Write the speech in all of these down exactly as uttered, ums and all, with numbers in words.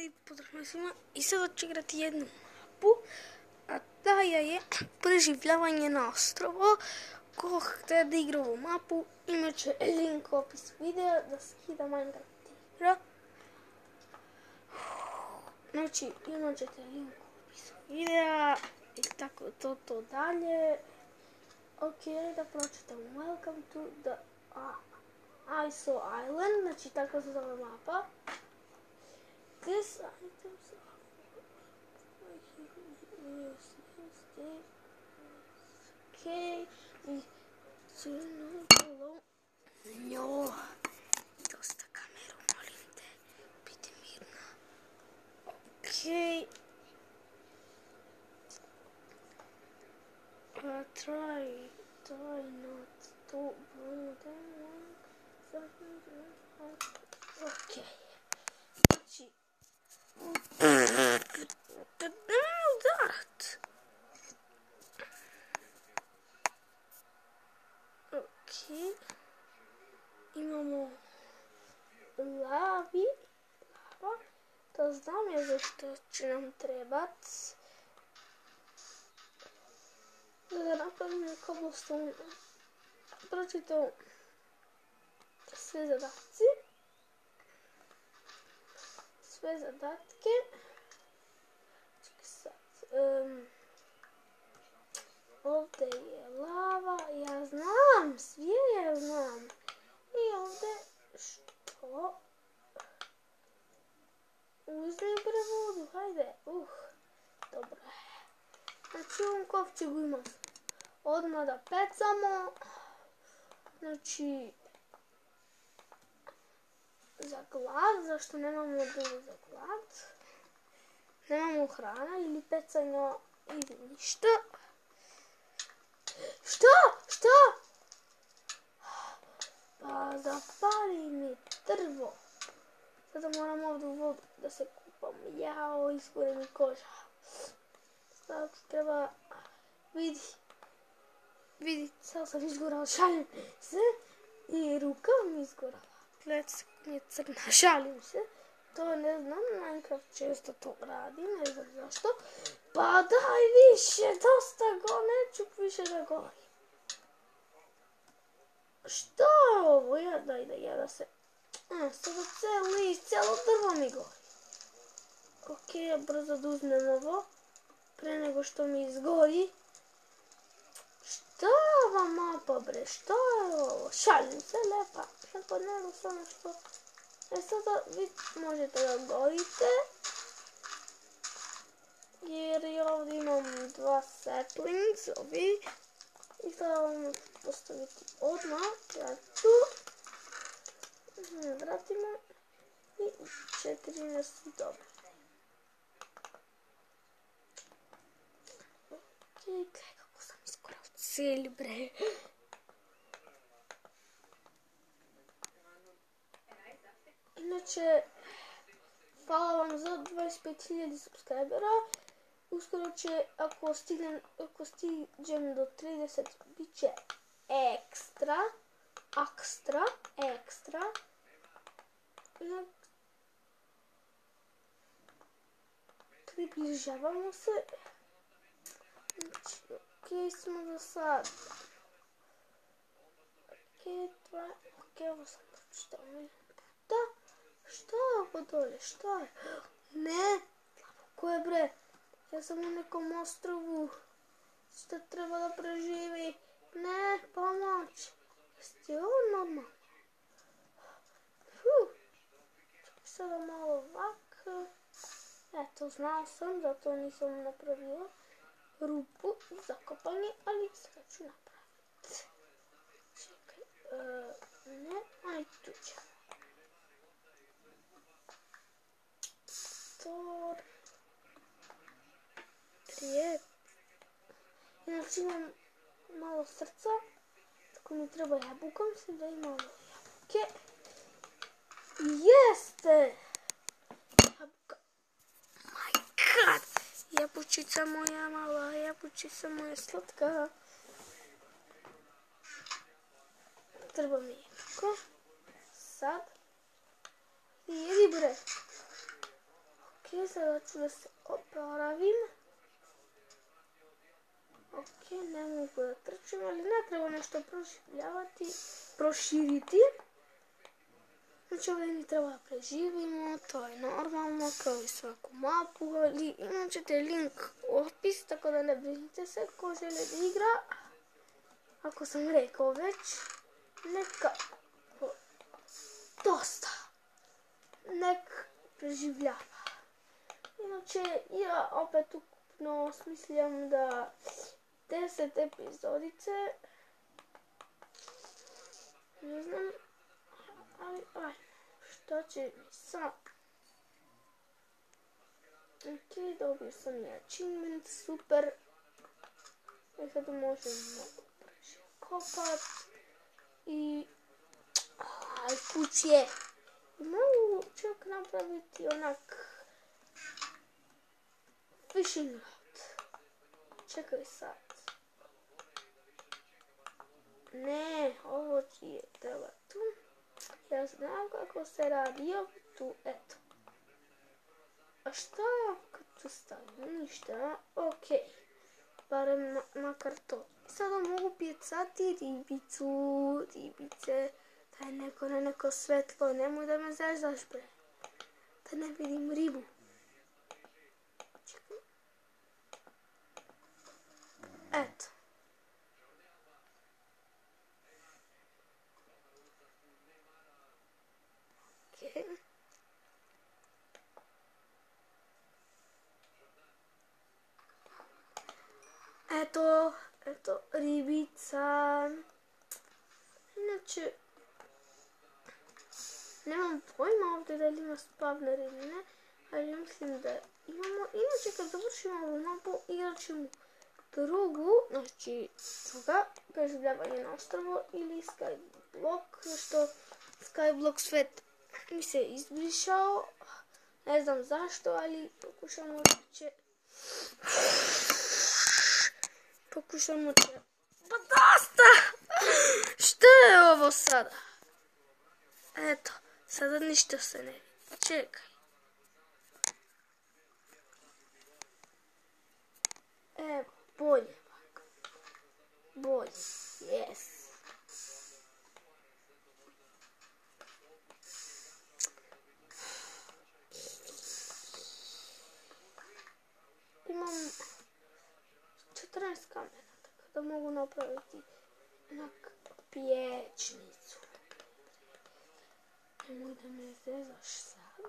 i pozdrav svima. I sada ću igrati jednu mapu, a ta je preživljavanje na ostrovo. Ko htje da igra ovu mapu, imat će link u opisu videa da skida Minecraft igra. Znači, imat ćete link u opisu videa i tako to to dalje. Ok, da pročitam. Welcome to the uh, I S O Island, znači tako se zove mapa. This items okay, we soon below. No, dosta kameru, molim te, biti mirna. Okay. Uh, try, try not to burn them. Okay. Znači, da nemoj udarat. Ok. Imamo lavi. Lava. To znam je zašto će nam trebat. Da napravimo cobblestone. Pročito sve zadaci. Sve zadatke. Čekaj sad. Um, ovdje je lava. Ja znam. Sve ja znam. I ovdje što? Uzmi bre vodu. Hajde. Uh. Dobro. Znači u ovom kovčegu imam odmah da pecamo. Znači za glad, zašto nemamo bilo za glad. Nemamo hrana ili pecanja ili ništa. Što? Što? Pa zapali mi drvo. Sada moram ovdje u vodu da se kupam. Jao, izgore mi koža. Sada treba vidi. Vidi, sad sam izgorala, šalim se. I ruka mi izgorala. Plec mi je crna, šalim se. To ne znam, Minecraft često to radi, ne znam zašto. Pa daj više, dosta go, neću više da govorim. Šta je ovo? Ja daj da ja da se... A, sada cijeli, cijelo drvo mi gori. Ok, ja brzo da uzmem ovo. Pre nego što mi izgori. Šta je ova mapa bre? Šta je ovo? Šalim se, lepa. Lepa nego samo što... E sada vi možete da gorite. Jer ja ovdje imam dva saplings, ovi. I sada vam postaviti odmah. Ja tu. Vratimo. I četiri nas dobro. Ok, gledaj kako sam iskorao cijeli bre. Inače, hvala vam za dvadeset pet hiljada subscribera. Uskoro će, ako stignem, ako stiđem do trideset, bit će ekstra, ekstra, ekstra. Približavamo se. Znači, ok smo za sad. Ok, dva, ok, ovo sam pročitao. Da, šta je ovo dole, šta je? Ne, ko je bre? Ja sam u nekom ostrovu. Šta treba da preživi? Ne, pomoć. Jeste ovo normalno? Fuh. Sada malo ovako. Eto, znao sam, zato nisam napravila rupu za kopanje, ali sada ću napraviti. Čekaj, uh, ne, aj tu ćemo. Tor. Trijet. Inače imam malo srca, tako mi treba jabuka, mislim da ima ovo jabuke. Jeste! Jabuka. My god! Jabučica moja mala, jabučica moja slatka. Treba mi jabuka. Sad. Jedi bre. Ok. sada ću da se oporavim. Ok, ne mogu da trčim, ali ne treba nešto proširivati, proširiti. Znači ovdje mi treba preživimo, to je normalno, kao i svaku mapu, ali imat ćete link u opis, tako da ne brinite se ko žele da igra. Ako sam rekao već, neka dosta, nek preživljava. Inače, ja opet ukupno smislim da deset epizodice, ne znam, ali aj, šta će mi sad? Ok, dobio sam i achievement, super. I sad možem mnogo brže kopat. I aj, kuće. Mogu čak napraviti onak fishing rod. Čekaj sad. Ne, ovo ti je treba tu. Ja znam kako se radi ovdje tu, eto. A šta ja kad tu stavim? Ništa, ok. Barem ma makar to. Sada mogu pjecati ribicu, ribice. Daj neko na neko svetlo, nemoj da me zezaš bre. Da ne vidim ribu. Čekaj. Eto. Ok. Eto, eto, ribica. Inače, nemam pojma ovdje da li ima spavner ili ne, ali mislim da imamo. Inače, kad završimo ovu mapu, igrat ćemo drugu, znači druga, preživljavanje na ostrvo ili Skyblock, što Skyblock svet mi se izbrišao, ne znam zašto, ali pokušamo će... Pokušamo će... Pa dosta! Što je ovo sada? Eto, sada ništa se ne vidi. Čekaj. Evo, bolje. Bolje, yes. Imam četrnaest kamena, tako da mogu napraviti onak pječnicu. Nemoj da me zezaš sad.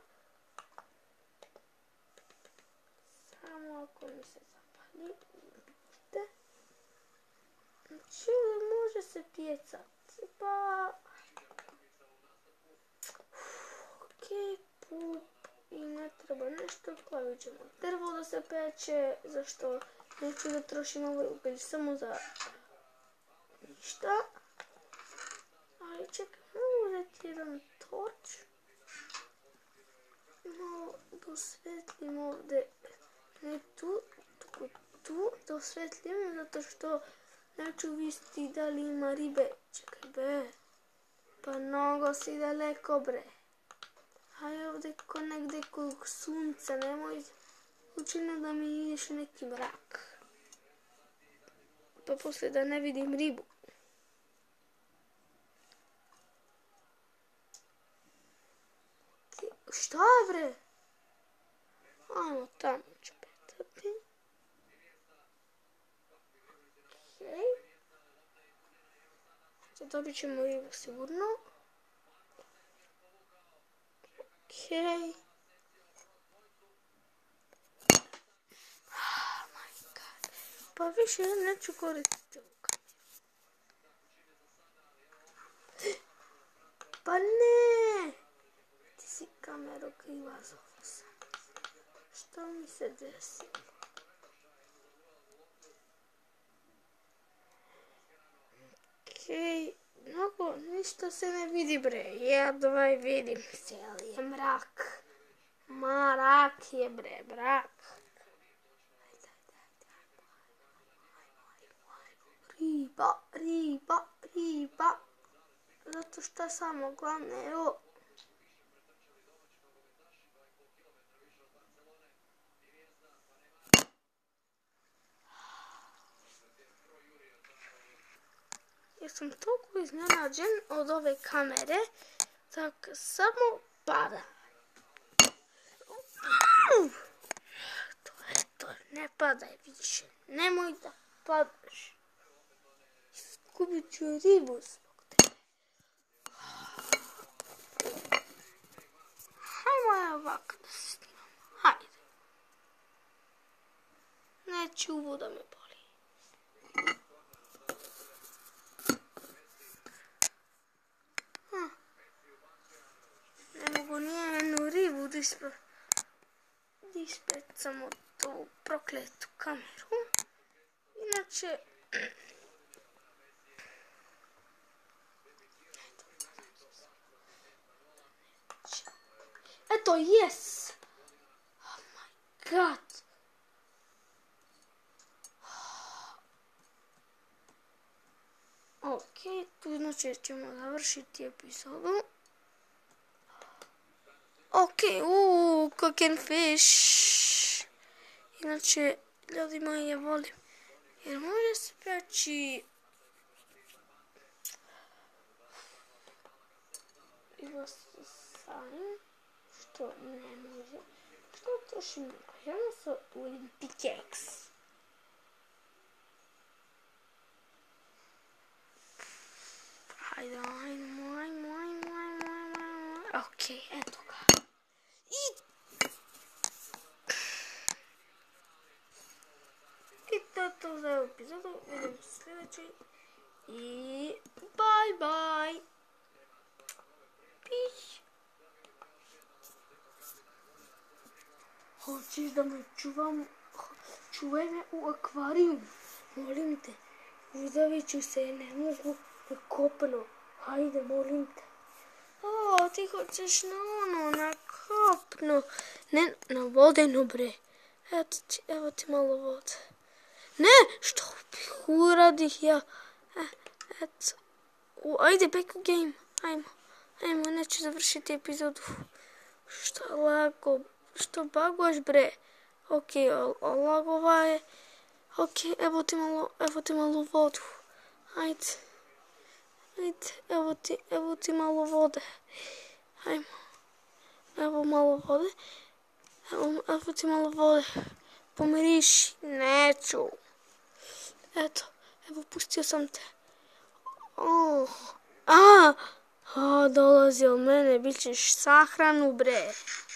Samo ako mi se zapali. Vidite. Znači, može se pjecati. Pa... Ok, pup. I ne treba nešto. Klavit ćemo drvo da se peče. Zašto neću da trošim ovaj ugalj samo za ništa. Ali čekaj, mogu uzeti jedan torč. Malo dosvetlim ovdje. Ne tu, tu, tu. Dosvetlim zato što neću vidjeti da li ima ribe. Čekaj be. Pa mnogo si daleko bre. Haj ovdje ko negdje kog sunca. Nemoj učinu da mi ideš neki mrak. Pa poslije da ne vidim ribu. Šta bre? Ajmo tamo ću petati. Okej. Sad dobit ćemo ribu sigurno. Okej. Oh my god. Pa više neću koristiti ovu kameru. Pa ne! Ti si kameru kriva zovu sam. Što mi se desilo? Okej, mnogo, ništa se ne vidi bre. Jedvaj vidim, cijeli je mrak. Marak je bre, mrak. Riba, riba, riba. Zato što samo glavne, evo. jer sam toliko iznenađen od ove kamere, tako samo pada. To je to, ne padaj više, nemoj da padaš. Izgubit ću ribu zbog tebe. Hajmo ovako da se snimamo, hajde. Neće uvo da me boli. Ne mogu nijednu ribu da ispecam od ovu prokletu kameru. Inače... Eto, yes! Oh my god! Ok, tu znači ćemo završiti epizodu. Ok, uuu, cooking fish. Inače, ljudi moji, je volim. Jer može se preći... Ivo se sajim. Što ne može. Što trošim na hranu sa ulim pickaxe. Hajde, ajmo, ajmo, ajmo, ajmo, ajmo. Ok, eto ga. I... I to je to za ovu epizodu. Vidimo se sljedeći. I... Bye, bye. Peace. Hoćeš da me čuvam? Čuvaj me u akvariju. Molim te. Udavit ću se, ne mogu na kopno. Hajde, molim te. O, ti hoćeš na ono, na kopno. Ne, na vodenu, bre. Eto ti, evo ti malo vode. Ne, što bih uradih ja? E, eto. U, ajde, back u game. Ajmo, ajmo, neću završiti epizodu. Što lago, što baguješ, bre? Ok, lagova je. Ok, evo ti malo, evo ti malo vodu. Ajde. Ajde, evo ti, evo ti malo vode. Ajmo. Evo malo vode. Evo, evo ti malo vode. Pomiriši. Neću. Eto, evo pustio sam te. Oh. A, a, dolazi od mene, bit ćeš sahranu, bre.